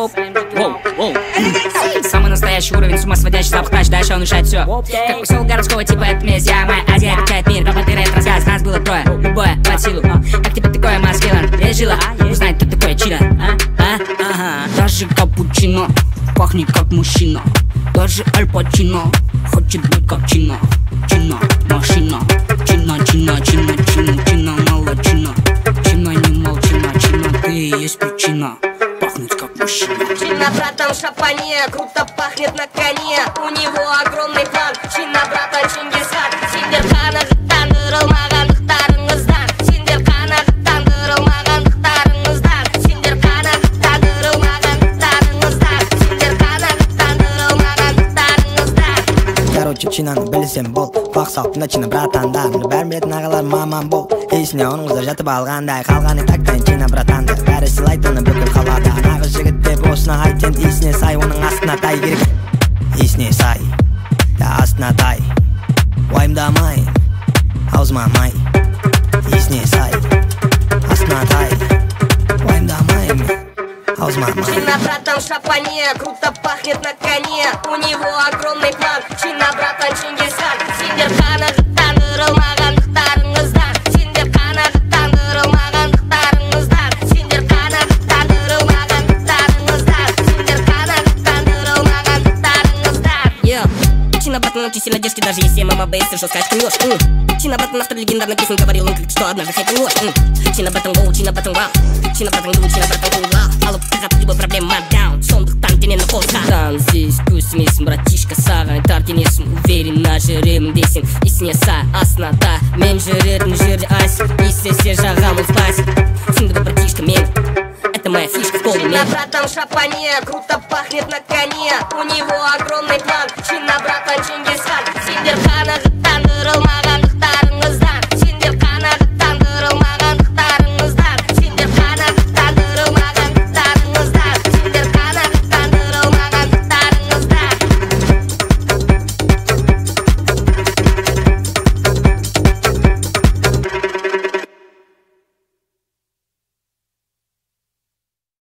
Самый настоящий уровень, сумасводящий запах тач, дальше он решает все. Как поселок городского типа это месть. Я, моя Азия, качает мир, папа, ты рэп рассказ. Нас было трое, любое под силу. Как тебе такое, маскилан? Есть жила, узнать, кто такое чина. Даже капучино пахнет как мужчина. Даже Аль Пачино хочет быть как Чина. Чина, машина. Чина, чина, чина, чина, чина, молочина. Чина, не молчина, чина, ты и есть причина пахнуть как мужчина. Чина, братан, в шапане, круто пахнет на коне. У него огромный план. Чина, братан, Чингисхан. Синдерхана, жыттандырылмаған дықтарыңыздан. Синдерхана, жыттандырылмаған дықтарыңыздан. Синдерхана, жыттандырылмаған дықтарыңыздан. Синдерхана, жыттандырылмаған дықтарыңыздан. Короче, Чинаны білсем бол. Бақ салтында Чина, братандар. Бәрін білетін ағалар маман бол. Есіне оның қыздар жатып алғандай. Қалғаны тактайын Чина, братандар. Бәрі сыйлайды оны бүкіл қалада. Нағыз жігіт деп осына айтен есіне сай. Оның астына тай керек. Есіне сай, да астына тай. Уайымдамай, аузыма май. Есіне сай, астына тай. Уайымдамай, аузыма май. Чина, братан, в шапане, круто пахнет на коне. У него огромный план. Чина, братан, Чингисхан. Синдерхана, жыттандырылмаған дықтарыңыздан. Синдерхана, жыттандырылмаған дықтарыңыздан. Синдерхана, жыттандырылмаған дықтарыңыздан. Синдерхана, жыттандырылмаған дықтарыңыздан. Чина, братан, учись надежде, даже если мама боится, что скажешь, ты ложь. Чина, братан, автор легендарных песен, говорил он, что однажды хотел ложь. Чина, братан, гоу, Чина, братан, вау. Чина, братан, ду, Чина, братан, кула. Алло, пират, любой проблема, даун. Сондықтан тенен на полка. Там здесь көз емесің, братишка, саған тар денесің. Уверенно жүремін дейсің, есіне сай, астында. Мен жүретін жерде айсың, естесе жағам ұлпайсың. Түсінді бұл братишка, мен, это моя фишка в коле, Чина, мен. братан, в шапане, круто пахнет на коне. У него огромный план. Чина, братан, Чингисхан. Синдерхан.